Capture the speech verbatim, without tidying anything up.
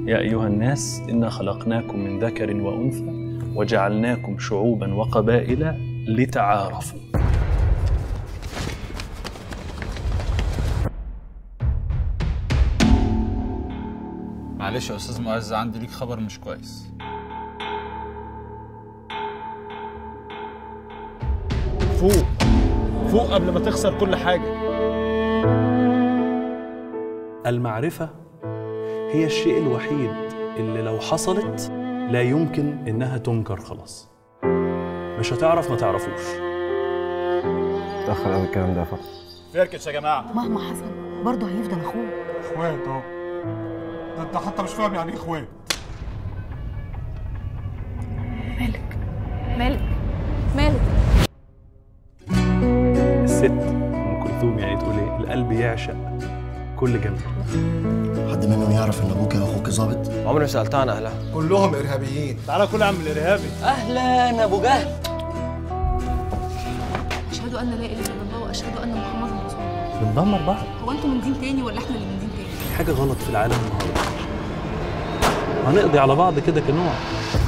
يا أيها الناس إنا خلقناكم من ذكر وأنثى وجعلناكم شعوبا وقبائل لتعارفوا. معلش يا أستاذ معز، عندي ليك خبر مش كويس. فوق فوق قبل ما تخسر كل حاجة. المعرفة هي الشيء الوحيد اللي لو حصلت لا يمكن إنها تنكر خلاص. مش هتعرف ما تعرفوش. تأخر قوي الكلام ده يا فاطمة. فركش يا جماعة. مهما حصل برضه هيفضل أخوه. إخوات أهو. ده أنت حتى مش فاهم يعني إيه إخوات. مالك مالك مالك. الست أم كلثوم يعني تقول إيه؟ القلب يعشق كل جنب. حد منهم يعرف ان ابوك اخوك ظابط؟ عمري ما سألتها عن أهلها. كلهم ارهابيين. تعالى كل عم الإرهابي. أهلا أبو جهل. أشهد أن لا إله إلا الله وأشهد أن محمدا رسول الله. بندمر بعض. هو أنتوا من دين تاني ولا إحنا اللي من دين تاني؟ في حاجة غلط في العالم النهارده. هنقضي على بعض كده كنوع.